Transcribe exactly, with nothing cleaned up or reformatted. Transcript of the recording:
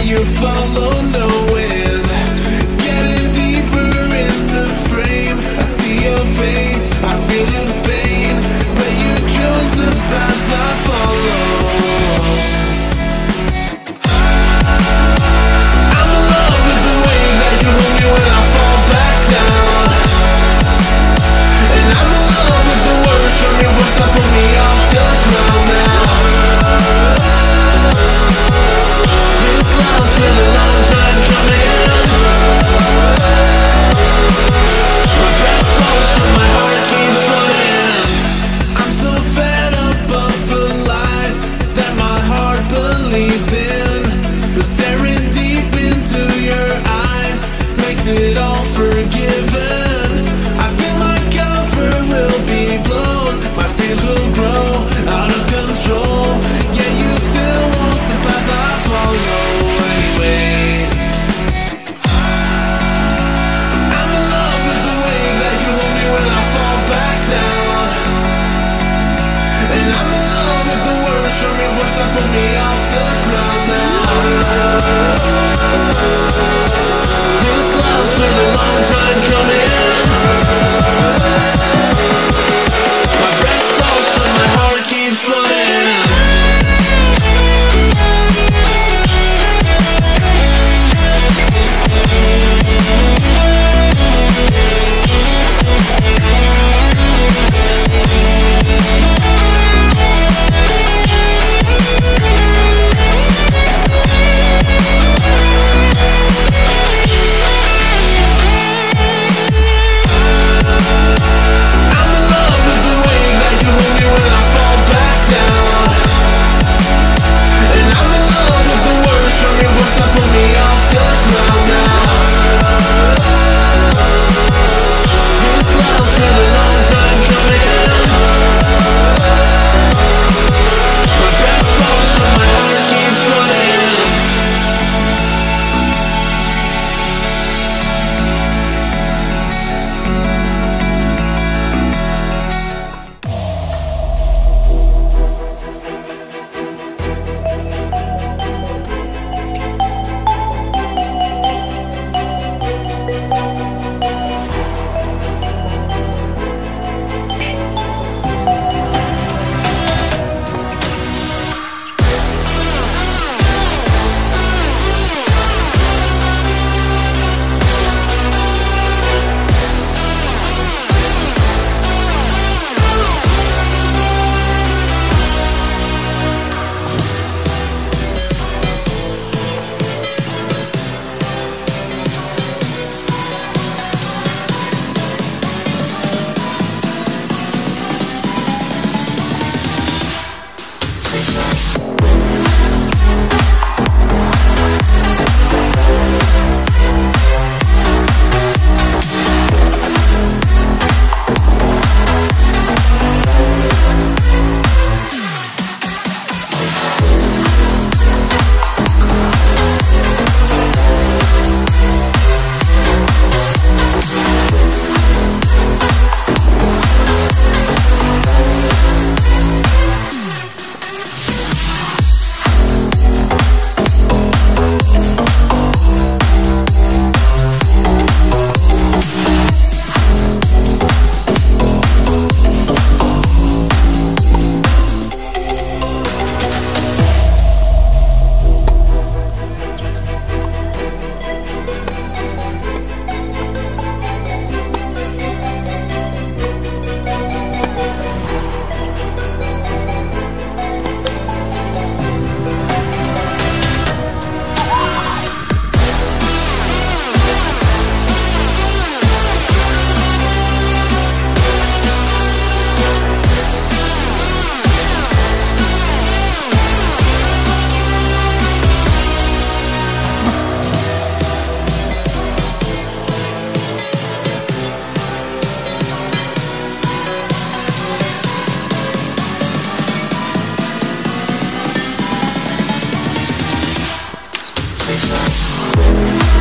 you follow, knowing, getting deeper in the frame. I see your face, I feel the pain, but you chose the path I follow. I'm in love with the way that you hold me when I fall back down, and I'm in love with the words from your voice that put me off the ground now. This love's been a long time coming. My breath slows but my heart keeps running. I'm so fed up of the lies that my heart believed in, but staring deep into your eyes makes it all forgiven. I feel my comfort will be blown, my fears will grow out of control. Yeah, you still walk the path I follow anyways. I'm in love with the way that you hold me when I fall back down, and I'm in love with the words from your voice that put me off the ground now. This love's been a long time coming. My breath slows but my heart keeps running. We'll be right back.